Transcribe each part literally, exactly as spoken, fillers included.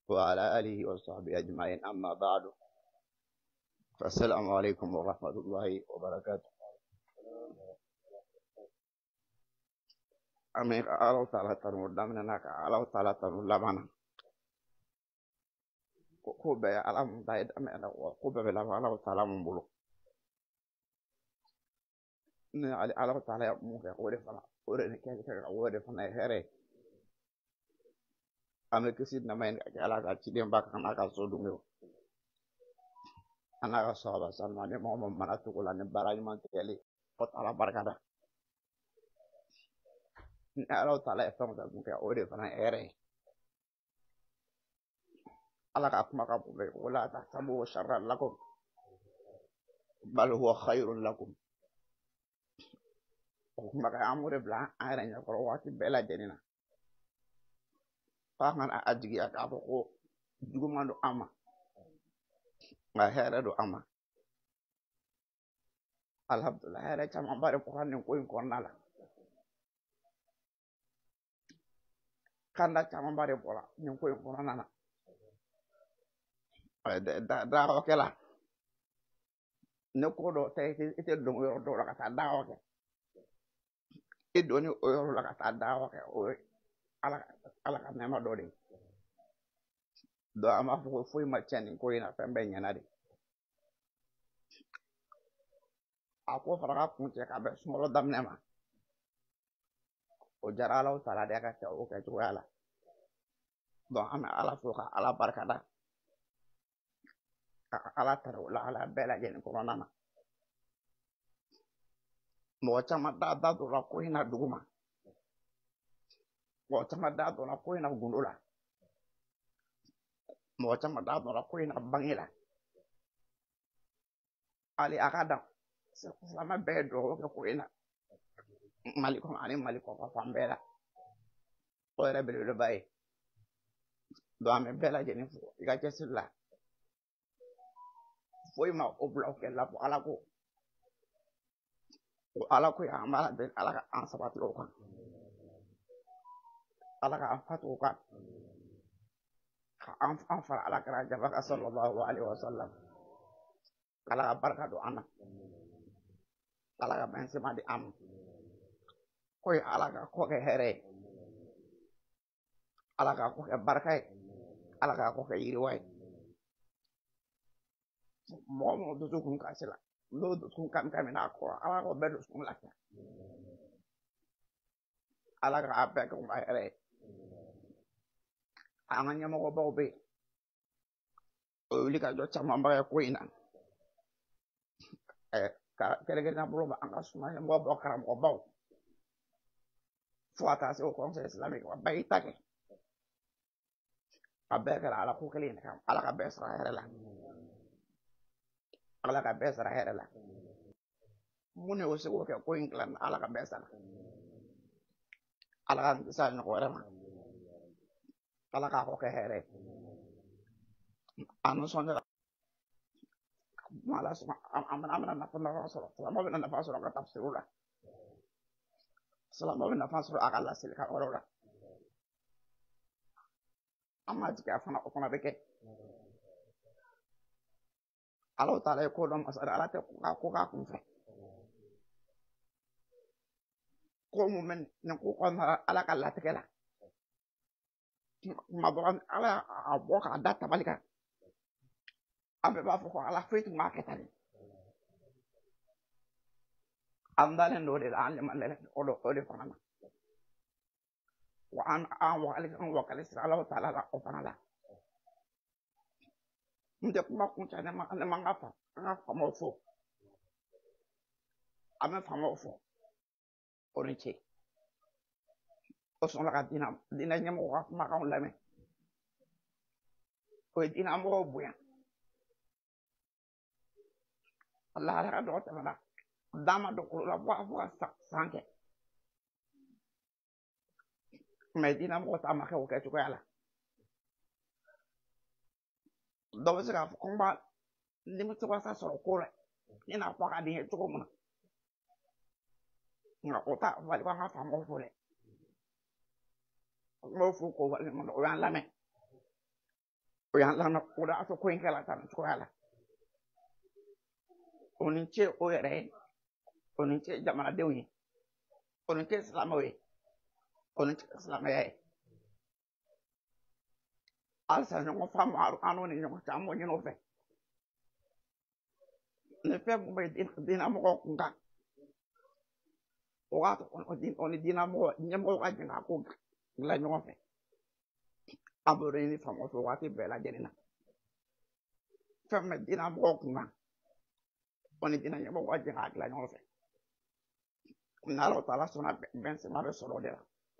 وعلى آله وصحبه أجمعين، أما بعد، فالسلام عليكم ورحمة الله وبركاته. أمير الله تعالى تنور دمنا ناك الله تعالى تنور لمنا كوبا يا الله دايد أمير كوبا بلا الله تعالى من بلو ne ali الله تعالى مو كي قولي فلا قولي نكيل كي قولي فلا هري أنا كسيد نمين كي الله كتير باك أنا كسودو أنا كسوابا سلمان ما هم منا تقول أن براي ما تكلي قط على بركة الله تعالى يفهم ذلك مو كي قولي فلا هري الله كأكما كبولي ولا تحسبوا شرا لكم بل هو خير لكم. Maka amure bla ayra nya ko wati bela jenina fa man a ajigi aka ko jugumando ama nga here do ama alhamdulillah here chama bare ko hanne ko in ko nala kanda chama bare ko la nyon ko in ko nana da da o kela ne ko do te ite do yo do la ka da o ke e do ni o yo la ka da o ke o ala ala ka ne ma do de do ama fo fo ma chani ko ina fembe nyana de ako fara kun ce ka be smolo dam ne ma o jara law tala de ka ta o ka to ala don ame ala fo ka ala barka da ala tar wala ala bela jen ko nana mo chama da da do la ko ina duguma mo chama da do la ko ina gundula mo chama da do la ko ina bangila ali akada sama be do ko ina maliko ani maliko ko fambela o re be do bay do ame bela jen fo ga kesilla foi ma o bloqué la ala ko ala ko ya mala de ala ka an sabat lo kan ala ka an fatu kan an an fara ala kara jaba sallallahu alaihi wasallam ala ka barka do ana ala ka ben sema di am ko ala ka ko ke here ala ka ko ke barka ala ka ko ke yiri way mo mo do kun ka sila do do kun kam kam na ko ala ko be do kun la ala ka ape ko ba here anganya mo ko ba be o li ka do chama ba ko ina eh ka kere kere na bulo ba anga suma mo ba karam ko ba fo ata se o conseil islamique wa bay take abe kala ala ko kele kam ala ka be sra here la ala ka be sra here la mune o se ko ke ko inglan ala ka be sra ala ka sa no ko rema ala ka ko ke here anu sonja mala suma amana amana na fana rasul sallallahu alaihi wasallam ka tafsirula sallallahu alaihi wasallam akalla silka orora amma jika fana ko fana beke Allah taala ko dum asara ala te ko ko ka kun fe ko mu men ne ko ko ala kala te kala ma boran ala aboka data balika abe ba fo ko ala fitu marketani andalen do de an man le o do o de fana wa an an wa alik an wa kalis Allah taala la o fana la nde kuma kun ta ne ma ne ma ngafa ngafa mo fo ame fa mo fo oriche o son la dina dina nyamo wa ma ka on la me ko dina mo buya Allah la do ta na dama do ko la wa wa sanke me dina mo ta ma ka o ka to ala do se ka ko ba ni mo to sa so ko le ni na kwa ka di to ko mo na ko ta wa li wa fa mo fo le mo fu ko wa mo ran la me o yan la na ko da so ko en kala tan ko ala onin ce o yɛrɛ onin ce jamanadenw ye onin ce silamɛw ye onin ce silamɛya ye halisa ɲɔgɔn faamu an n'o ni ɲɔgɔn cɛ an b'o ɲini o fɛ ni fɛn mun bɛ diinɛ mɔgɔw kun kan o b'a to o ni diinɛ mɔgɔ ɲɛmɔgɔw ka jɛn k'a ko dilan ɲɔgɔn fɛ an b'o de ɲini faamu fɛ waati bɛɛ lajɛlen na fɛn min bɛ diinɛ mɔgɔw kun kan o ni diinɛ ɲɛmɔgɔw ka jɛn k'a dilan ɲɔgɔn fɛ n'Ala taala sɔnna bɛn sema bɛ sɔrɔ o de la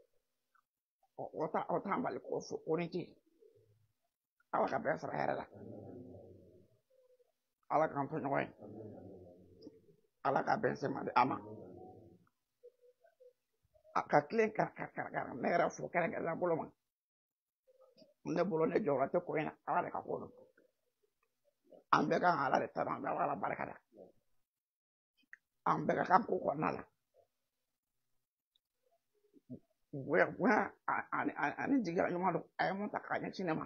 o ta o t'an bali ko fo o ni ce Ala ka bɛn sara hɛrɛ la Ala k'an to ɲɔgɔn ye Ala ka bɛn sema di an ma a ka tilen ka ka ka ne yɛrɛ fo kɛrɛnkɛrɛnnen bolo ma ne bolo ne jɔyɔrɔ tɛ ko in na Ala de ka ko don an bɛɛ kan Ala de ta dɔn an bɛ Ala barika da an bɛɛ ka kan ko kɔnɔna la bonya bonya ani jigira ɲuman don a ye mun ta k'a ɲɛsin ne ma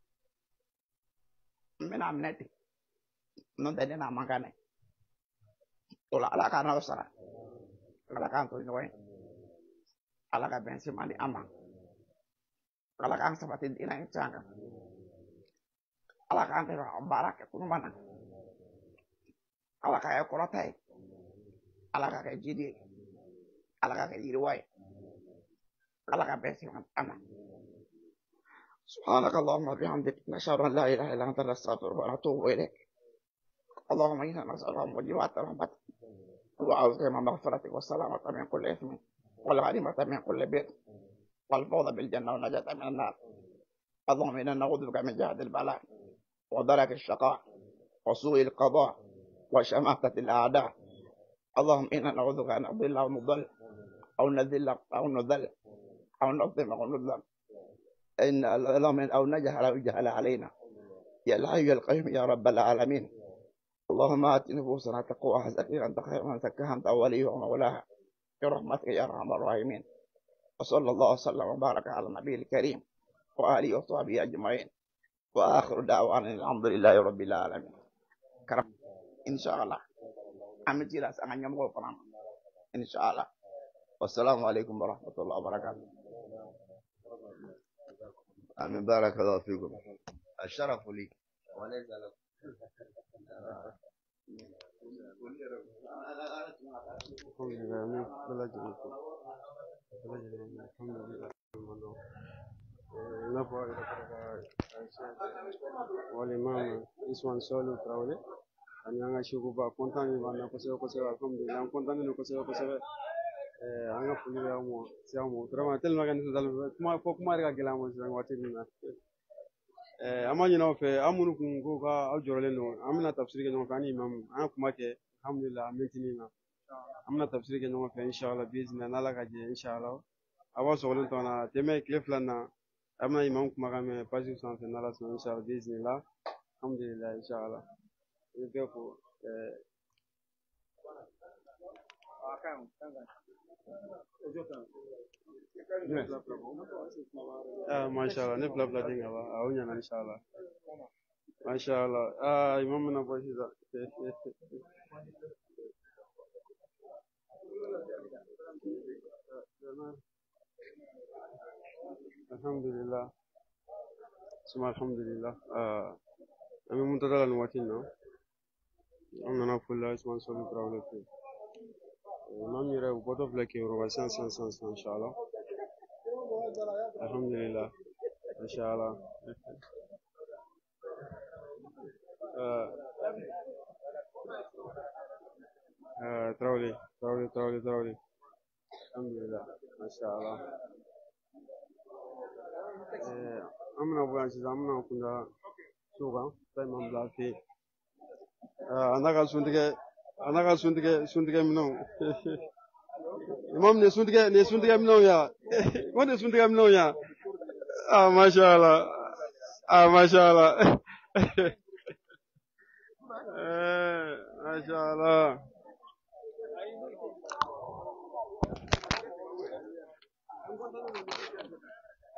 n bɛna minɛ ten n'o tɛ ne n'a man kan dɛ o la Ala k'an n'aw sara Ala k'an to ɲɔgɔn ye Ala ka bɛn sema di an ma Ala k'an sabati diinɛ in can kan Ala k'an tɛ ka baara kɛ ɲuman na Ala ka kɛ kɔrɔta ye Ala ka kɛ jidi ye Ala ka kɛ yiriwa ye Ala ka bɛn sema di an ma سبحانك اللهم وبحمدك نشهد أن لا إله إلا أنت نستغفرك ونتوب إليك اللهم إنا نسألك موجبات رحمتك وأعوذ بك من مغفرتك والسلامة من كل إثم والغنيمة من كل بر والفوز بالجنة والنجاة من النار اللهم إنا نعوذ بك من جهد البلاء ودرك الشقاء وسوء القضاء وشماتة الأعداء اللهم إنا نعوذ بك أن نضل أو نضل أو نذل أو نذل أو نظلم أو نظلم إن اللهم أو نجهل أو يجهل علينا يا الحي يا القيوم يا رب العالمين اللهم آت نفوسنا تقواها زكيها أنت خير من زكاها أنت وليها ومولاها برحمتك يا أرحم الراحمين وصلى الله وسلم وبارك على النبي الكريم وآله وصحبه أجمعين وآخر دعوانا الحمد لله رب العالمين كرم إن شاء الله أمتي لا سأغني يمغو فرام إن شاء الله والسلام عليكم ورحمة الله وبركاته آمين بارك الله فيكم الشرف لي وليس لكم والإمام إسوان سولو تراولي أن ينشيكوا بكونتاني وانا كسر كسر الحمد لله كونتاني كسر كسر anga fuli ya mo sia mo vraiment tellement que nous allons kuma ko kuma rega gela mo sia wati na eh amani no fe amunu kun ko ka ajorale no amna tafsir ke no fani imam an kuma ke alhamdulillah mentini na amna tafsir ke no fe inshallah bizna na la ka je inshallah awa so len tona teme clip lana amna imam kuma ka me page cent na la so inshallah bizna alhamdulillah inshallah e ko eh ah mashallah ne bla bla dinga ba awunya na inshallah mashallah ah imam na boy hiza alhamdulillah suma alhamdulillah ah ami muntadala no watino amna na fulla isman solo prawle imam yere boto flake euro cent cent cent inshallah alhamdulillah inshallah uh uh trawli trawli trawli trawli alhamdulillah mashallah eh amna buyan ci amna kunda suga tay mam blafi uh anaka sundige anaka sundige sundige mino imam ne sundige ne sundige mino ya ko ne sundige mino ya ah mashallah ah mashallah eh mashallah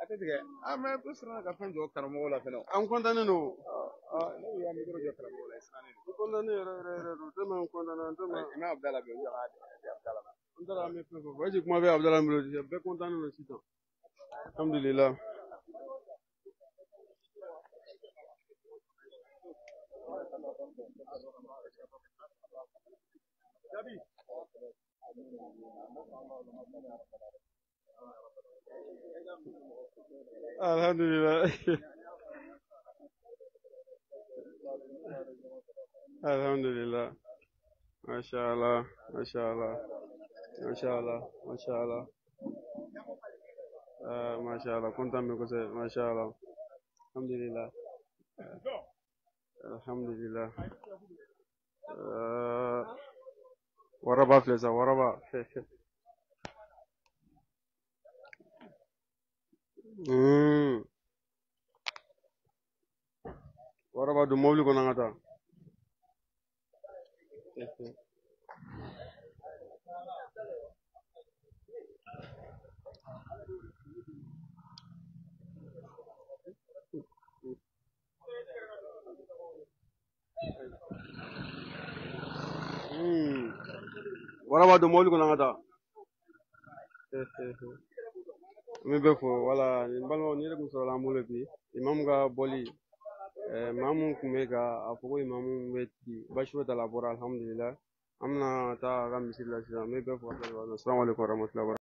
ate tigɛ a mɛ ko siran ka fɛn jɔ karamɔgɔ la fɛnɛ an kɔntannen don ne y'a mikoro jɔ karamɔgɔ la siran n kɔntannen yɛrɛ yɛrɛ yɛrɛ don tellement n kɔntanna n tellement i m'a Abdala bɛ u yɛrɛ Abdala la n taara an bɛ fɛn fɛn fɔ est-ce que kuma bɛ Abdala bolo bɛɛ kɔntannen don sisan alhamdulillah alhamdulillah alhamdulillah masha Allah masha Allah masha Allah masha Allah ah masha Allah kontaan bɛ kosɛbɛ masha Allah alhamdulillah alhamdulillah waraba filɛ sa waraba waraba don mobili kɔnɔ an ka taa waraba don mobili kɔnɔ an ka taa n bɛ bɛɛ fɔ wala nin balimaw ni yɛrɛ tun sɔrɔla an bolo bi imamu ka bɔli maa mun tun bɛ ka a fɔ ko imamu bɛ ci basi foyi t'a la a bɔra alhamdulillah an bɛna taa a ka misiri la sisan n bɛ bɛɛ fɔ assalamu alaikum warahmatullahi wabarakatuh